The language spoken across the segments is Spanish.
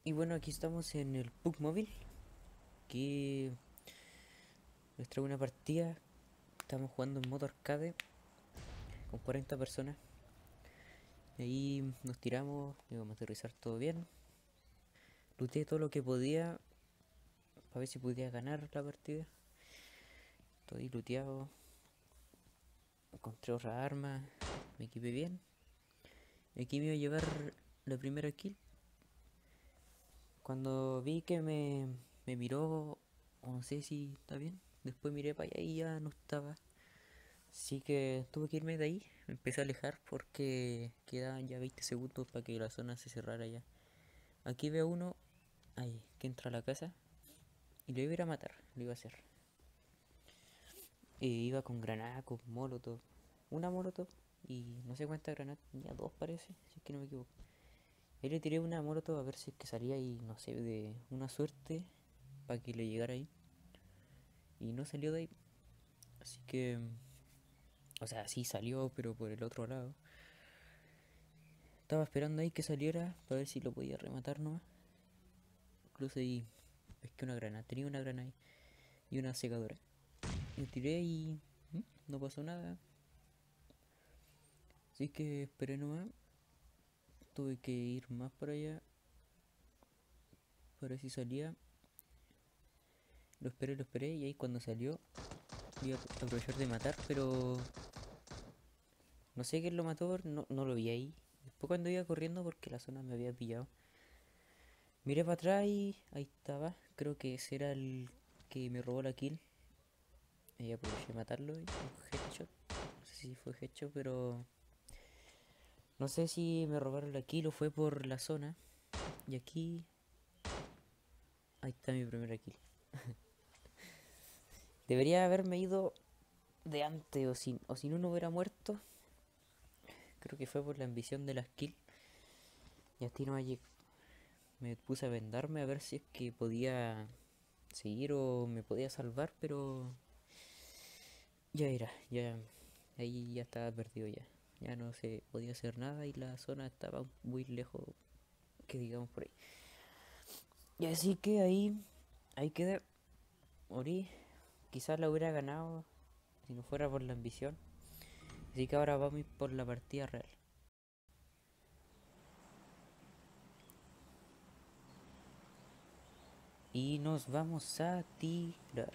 Y bueno, aquí estamos en el PUC móvil, que les traigo una partida. Estamos jugando en modo arcade con 40 personas. Y ahí nos tiramos, íbamos a aterrizar todo bien. Looteé todo lo que podía para ver si podía ganar la partida. Todo ahí looteado, encontré otra arma, me equipé bien. Y aquí me iba a llevar la primera kill. Cuando vi que me miró, o no sé si está bien, después miré para allá y ya no estaba. Así que tuve que irme de ahí, me empecé a alejar porque quedaban ya 20 segundos para que la zona se cerrara ya. Aquí veo uno, ahí, que entra a la casa y lo iba a ir a matar, lo iba a hacer. Iba con granada, con molotov, una molotov y no sé cuántas granadas, tenía dos parece, si es que no me equivoco. Ahí le tiré una molotov a ver si es que salía y no sé, de una suerte para que le llegara ahí. Y no salió de ahí, así que, o sea, sí salió, pero por el otro lado. Estaba esperando ahí que saliera para ver si lo podía rematar nomás. Incluso ahí pesqué una granada, tenía una granada ahí y una secadora. Me tiré y no pasó nada. Así que esperé nomás. Tuve que ir más para allá para ver si salía. Lo esperé y ahí cuando salió iba a aprovechar de matar, pero no sé quién lo mató, no lo vi ahí. Después cuando iba corriendo porque la zona me había pillado, miré para atrás y ahí estaba. Creo que ese era el que me robó la kill. Y aproveché de matarlo y un headshot. No sé si fue headshot, pero no sé si me robaron la kill o fue por la zona. Y aquí, ahí está mi primera kill. Debería haberme ido de antes o si no hubiera muerto. Creo que fue por la ambición de las kills. Y así no me puse a vendarme a ver si es que podía seguir o me podía salvar, pero ya era, ya ahí ya estaba perdido ya. Ya no se podía hacer nada y la zona estaba muy lejos, que digamos por ahí. Y así que ahí quedé, morí. Quizás la hubiera ganado si no fuera por la ambición. Así que ahora vamos a ir por la partida real. Y nos vamos a tirar.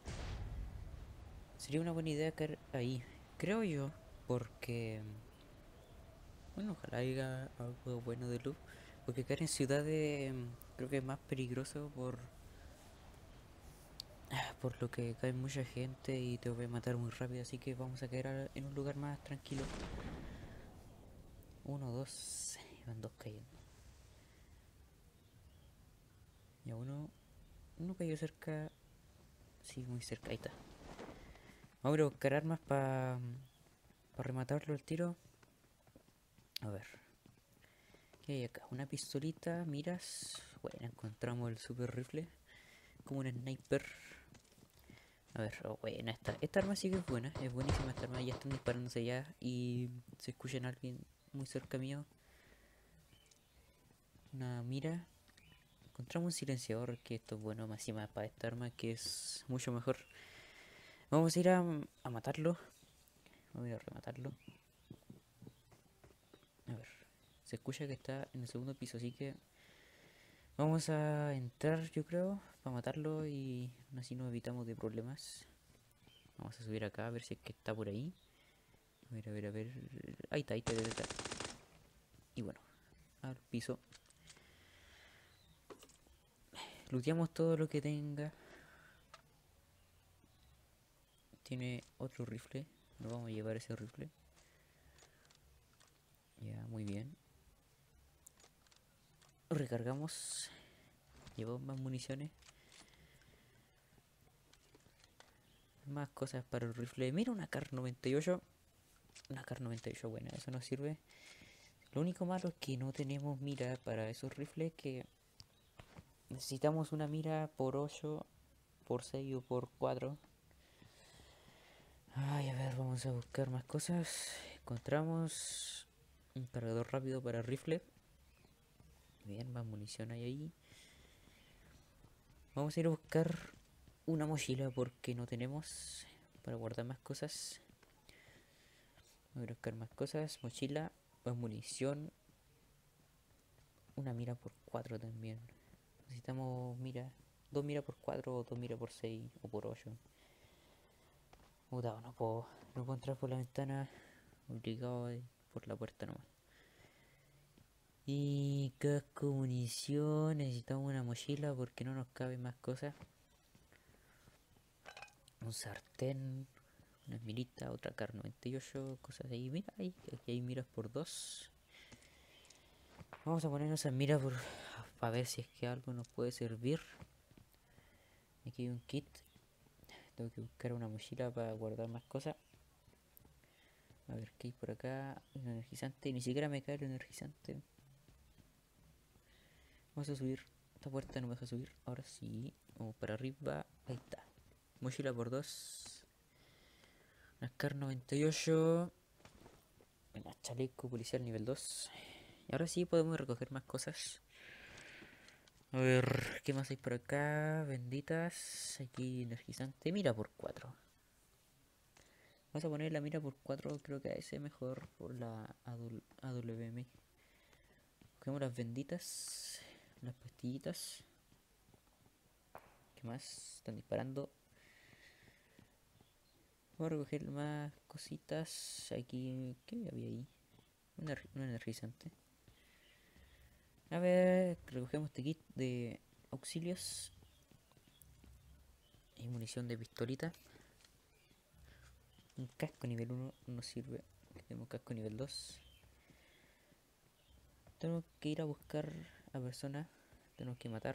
Sería una buena idea caer ahí, creo yo, porque, bueno, ojalá haya algo bueno de luz. Porque caer en ciudades creo que es más peligroso por lo que cae mucha gente y te voy a matar muy rápido. Así que vamos a caer en un lugar más tranquilo. Uno, dos, van dos cayendo. Ya uno cayó cerca. Sí, muy cerca, ahí está. Vamos a buscar armas para rematarlo al tiro. A ver, ¿qué hay acá? Una pistolita, miras. Bueno, encontramos el super rifle. Como un sniper. A ver, oh, buena esta arma sí que es buena. Es buenísima esta arma. Ya están disparándose ya y se escuchan a alguien muy cerca mío. Una mira. Encontramos un silenciador que esto es bueno más y más para esta arma que es mucho mejor. Vamos a ir a matarlo. Vamos a ir a rematarlo. A ver, se escucha que está en el segundo piso, así que vamos a entrar, yo creo, para matarlo y así nos evitamos de problemas. Vamos a subir acá a ver si es que está por ahí. A ver, a ver, a ver. Ahí está, ahí está, ahí está. Y bueno, al piso. Looteamos todo lo que tenga. Tiene otro rifle. Nos vamos a llevar ese rifle. Ya, muy bien. Recargamos. Llevamos más municiones. Más cosas para el rifle. Mira una Kar 98. Una Kar 98 buena, eso nos sirve. Lo único malo es que no tenemos mira para esos rifles, que necesitamos una mira por 8, por 6 o por 4. Ay, a ver, vamos a buscar más cosas. Encontramos un cargador rápido para rifle. Bien, más munición hay ahí. Vamos a ir a buscar una mochila porque no tenemos para guardar más cosas. Voy a buscar más cosas, mochila, más munición. Una mira por 4 también. Necesitamos mira. 2 mira por 4 o 2 mira por 6 o por 8. Puta, no puedo entrar por la ventana. Obligado a ir por la puerta nomás. Y casco, munición. Necesitamos una mochila porque no nos caben más cosas. Un sartén. Una mirita, otra Kar-98, cosas ahí. Mira, aquí hay miras por 2. Vamos a poner esas miras para ver si es que algo nos puede servir. Aquí hay un kit. Tengo que buscar una mochila para guardar más cosas. A ver qué hay por acá. Un energizante. Ni siquiera me cae el energizante. Vamos a subir. Esta puerta no me deja subir. Ahora sí. Vamos para arriba. Ahí está. Mochila por 2. Una Kar-98. Una chaleco policial nivel 2. Y ahora sí podemos recoger más cosas. A ver, ¿qué más hay por acá? Benditas. Aquí energizante. Mira por 4. Vamos a poner la mira por 4. Creo que a ese mejor por la AWM. Cogemos las benditas. Las pastillitas. ¿Qué más? Están disparando. Vamos a recoger más cositas. Aquí, ¿qué había ahí? Un energizante. A ver, recogemos este kit de auxilios. Y munición de pistolita. Un casco nivel 1 nos sirve. Tenemos casco nivel 2. Tenemos que ir a buscar a personas. Tenemos que matar.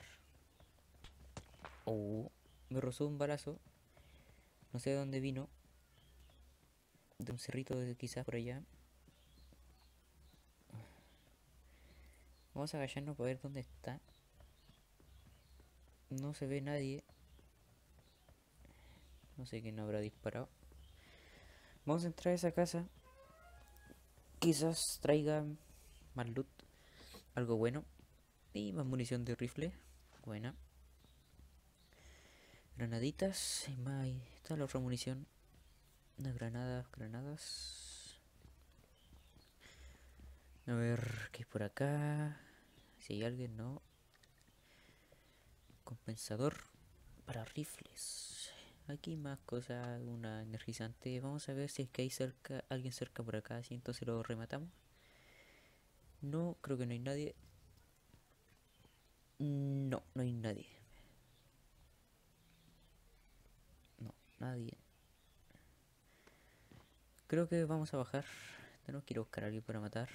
Oh, me rozó un balazo. No sé de dónde vino. De un cerrito quizás por allá. Vamos a agacharnos para ver dónde está. No se ve nadie. No sé quién habrá disparado. Vamos a entrar a esa casa. Quizás traiga más loot. Algo bueno. Y más munición de rifle. Buena. Granaditas. Y más. Ahí está la otra munición. Unas granadas. A ver, ¿qué hay por acá? Si hay alguien, no. Compensador para rifles. Aquí más cosas, una energizante. Vamos a ver si es que hay cerca, alguien cerca por acá, si entonces lo rematamos. No, creo que no hay nadie. No, no hay nadie. No, nadie. Creo que vamos a bajar. Tenemos que ir a buscar a alguien para matar.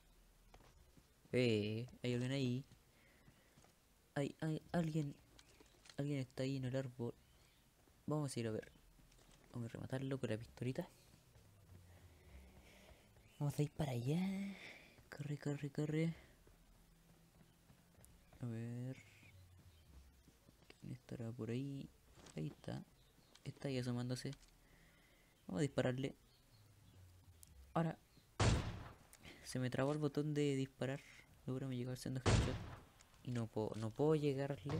Hay alguien ahí. Hay alguien. Alguien está ahí en el árbol. Vamos a ir a ver. Vamos a rematarlo con la pistolita. Vamos a ir para allá. Corre. A ver. ¿Quién estará por ahí? Ahí está. Está ahí asomándose. Vamos a dispararle. Ahora. Se me trabó el botón de disparar. Luego me llegó haciendo headshot. Y no puedo llegarle.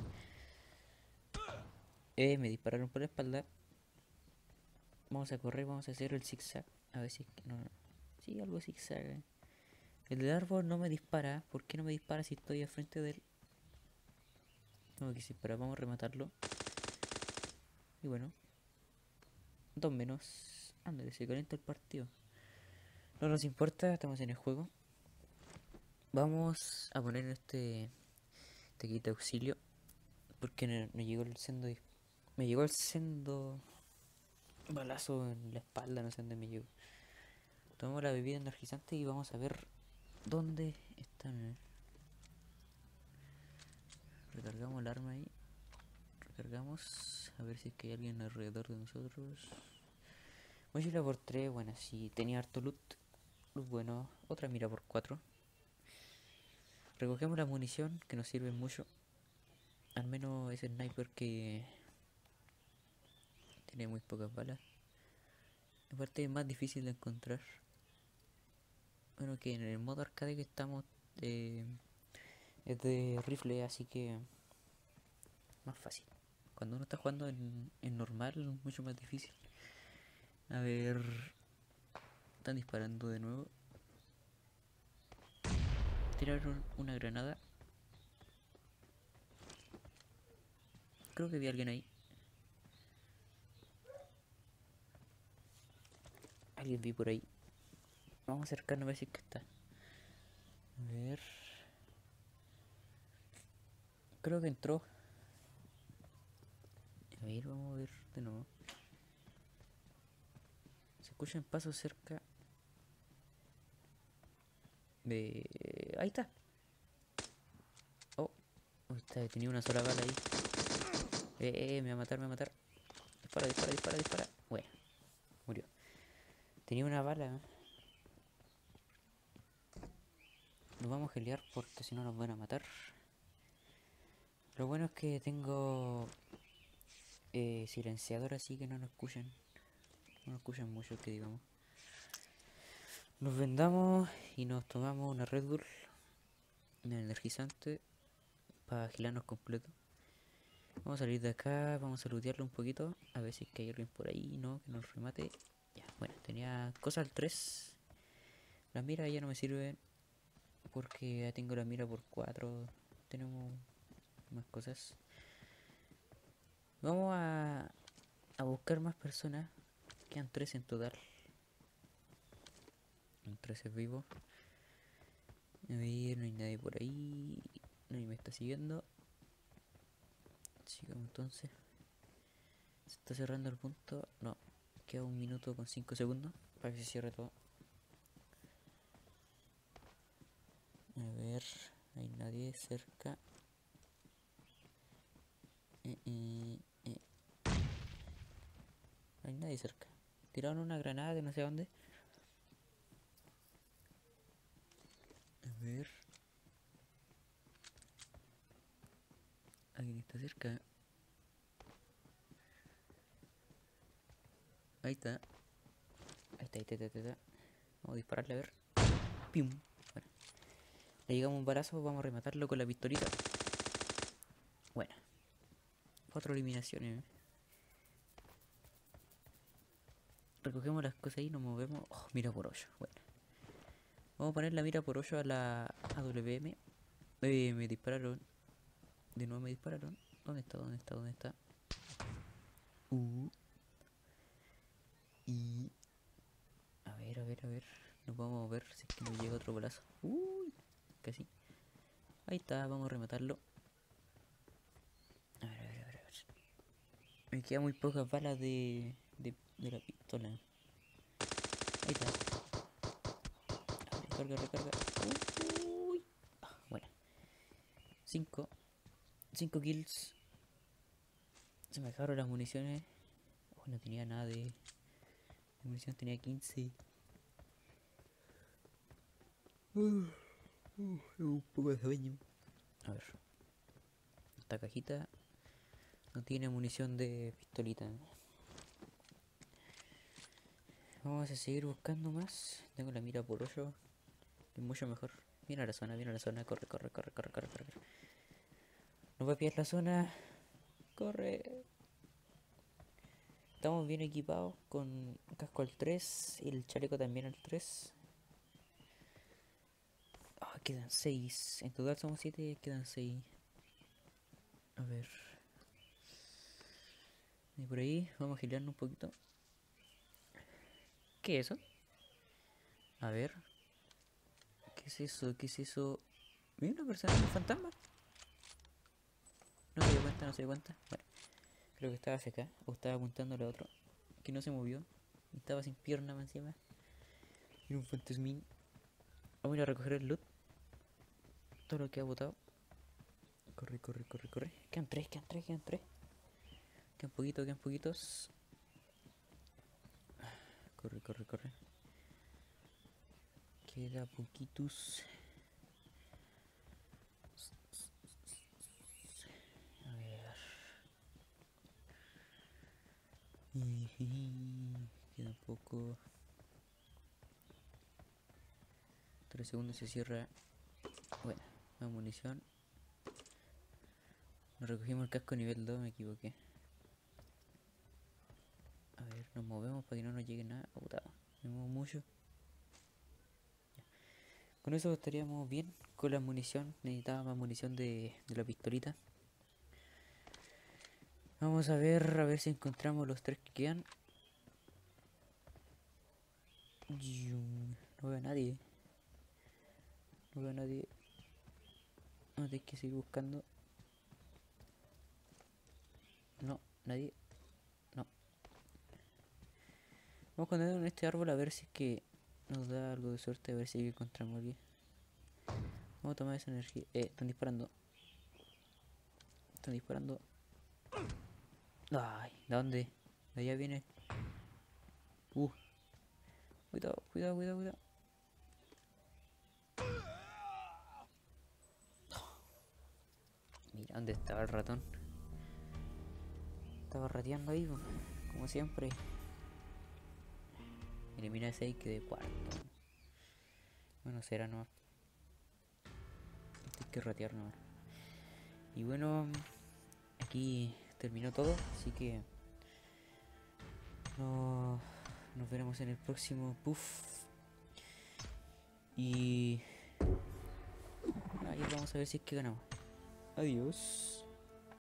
Me dispararon por la espalda. Vamos a correr, vamos a hacer el zigzag. A ver si es que no. Sí, algo zigzag. El del árbol no me dispara. ¿Por qué no me dispara si estoy al frente de él? No, que disparar, vamos a rematarlo. Y bueno. 2 menos. Ándale, se calienta el partido. No nos importa, estamos en el juego. Vamos a poner este kit de auxilio. Porque me llegó el sendo. Me llegó el sendo balazo en la espalda, no sé dónde me llegó. Tomamos la bebida energizante y vamos a ver dónde están. Recargamos el arma ahí. Recargamos. A ver si es que hay alguien alrededor de nosotros. Mochila por 3, bueno, sí, tenía harto loot. Loot bueno. Otra mira por 4. Recogemos la munición que nos sirve mucho. Al menos ese sniper que tiene muy pocas balas. Aparte es más difícil de encontrar. Bueno, que en el modo arcade que estamos es Es de rifle, así que más fácil. Cuando uno está jugando en normal es mucho más difícil. A ver, están disparando de nuevo. Tiraron una granada. Creo que vi a alguien ahí. Alguien vi por ahí. Vamos a acercarnos a ver si es que está. A ver. Creo que entró. A ver, vamos a ver de nuevo. Se escuchan pasos cerca de... Ahí está. Oh, está, tenía una sola bala ahí. Me va a matar, me va a matar. Dispara, dispara, dispara, dispara. Bueno, murió. Tenía una bala. Nos vamos a gelear porque si no nos van a matar. Lo bueno es que tengo silenciador, así que no nos escuchan. No nos escuchan mucho, que digamos. Nos vendamos y nos tomamos una Red Bull, un energizante, para agilarnos completo. Vamos a salir de acá, vamos a lootearlo un poquito. A ver si es que hay alguien por ahí, ¿no? Que nos remate. Ya, bueno, tenía cosas al 3. La mira ya no me sirve porque ya tengo la mira por 4. Tenemos más cosas. Vamos a buscar más personas. Quedan 3 en total. En 13 vivos. A ver, no hay nadie por ahí. Nadie me está siguiendo. Sigamos entonces. Se está cerrando el punto. No, queda 1 minuto con 5 segundos para que se cierre todo. A ver, no hay nadie cerca. No hay nadie cerca. Tiraron una granada de no sé dónde. A ver. Alguien está cerca. Ahí está. Ahí está, ahí está, ahí está, ahí está. Vamos a dispararle a ver. ¡Pim! Bueno. Le llegamos un balazo, vamos a rematarlo con la pistolita. Bueno. 4 eliminaciones. Recogemos las cosas y nos movemos. Oh, mira por hoyo. Bueno. Vamos a poner la mira por hoyo a la AWM. Me dispararon. De nuevo me dispararon. ¿Dónde está? ¿Dónde está? ¿Dónde está? Y... A ver, a ver, a ver. Nos vamos a mover si es que nos llega otro balazo. Uy, casi. Ahí está, vamos a rematarlo. A ver, a ver, a ver, a ver. Me quedan muy pocas balas de la pistola. Ahí está. Recarga, recarga. Uy. Bueno. 5 kills. Se me acabaron las municiones. Oh, no tenía nada de munición, tenía 15. Un poco de sueño. A ver. Esta cajita no tiene munición de pistolita. Vamos a seguir buscando más. Tengo la mira por hoyo. Es mucho mejor. Mira la zona, mira la zona. Corre, corre, corre, corre, corre, corre. No va a pillar la zona. Corre. Estamos bien equipados con casco al 3 y el chaleco también al 3. Ah, quedan 6. En total somos 7, quedan 6. A ver. Y por ahí vamos a gilearnos un poquito. ¿Qué es eso? A ver. ¿Qué es eso? ¿Qué es eso? ¿Mira una persona, un fantasma? No se dio cuenta, no se dio cuenta. Bueno, creo que estaba hacia acá. O estaba apuntando al otro. Que no se movió. Y estaba sin pierna más encima. Era un fantasmín. Vamos a ir a recoger el loot. Todo lo que ha botado. Corre, corre, corre, corre. Quedan 3, quedan 3, quedan 3. Quedan poquitos, quedan poquitos. Corre, corre, corre. Queda poquitos. A ver. Queda poco. 3 segundos se cierra. Bueno, más munición. Nos recogimos el casco nivel 2, me equivoqué. A ver, nos movemos para que no nos llegue nada. Puta, me muevo mucho. Con eso estaríamos bien. Con la munición, necesitaba más munición de la pistolita. Vamos a ver si encontramos los 3 que quedan. No veo a nadie. No veo a nadie. Vamos a tener que seguir buscando. No, nadie. No. Vamos a poner en este árbol a ver si es que nos da algo de suerte. A ver si encontramos a alguien. Vamos a tomar esa energía. Están disparando. Están disparando. Ay, ¿de dónde? De allá viene. Cuidado, cuidado, cuidado, cuidado. Mira, ¿dónde estaba el ratón? Estaba rateando ahí, po, como siempre. Mira ese ahí que de cuarto. Bueno, será nomás. Hay que ratear nomás. Y bueno, aquí terminó todo, así que nos veremos en el próximo puff. Y ahí vamos a ver si es que ganamos. Adiós.